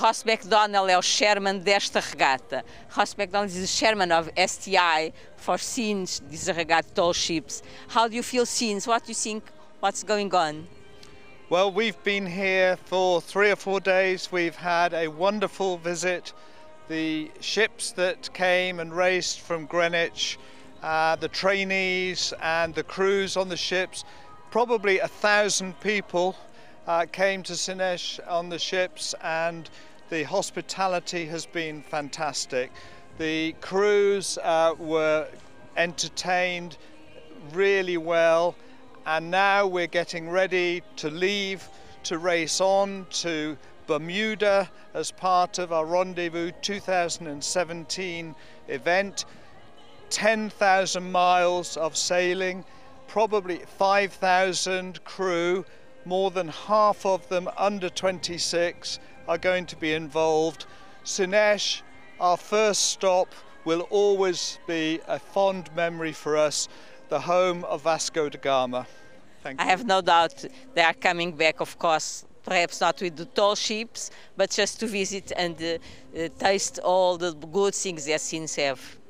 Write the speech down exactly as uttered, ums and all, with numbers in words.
Ross McDonald é o chairman desta regata. Ross McDonald is the chairman of S T I for Sines, this regata tall ships. How do you feel Sines? What do you think? What's going on? Well, we've been here for three or four days. We've had a wonderful visit. The ships that came and raced from Greenwich, uh, the trainees and the crews on the ships, probably a thousand people uh, came to Sines on the ships, and the hospitality has been fantastic. The crews uh, were entertained really well, and now we're getting ready to leave to race on to Bermuda as part of our Rendezvous two thousand seventeen event. ten thousand miles of sailing, probably five thousand crew, more than half of them under twenty-six are going to be involved. Sines, our first stop, will always be a fond memory for us, the home of Vasco da Gama. Thank you. I have no doubt they are coming back, of course, perhaps not with the tall ships, but just to visit and uh, uh, taste all the good things that Sines have.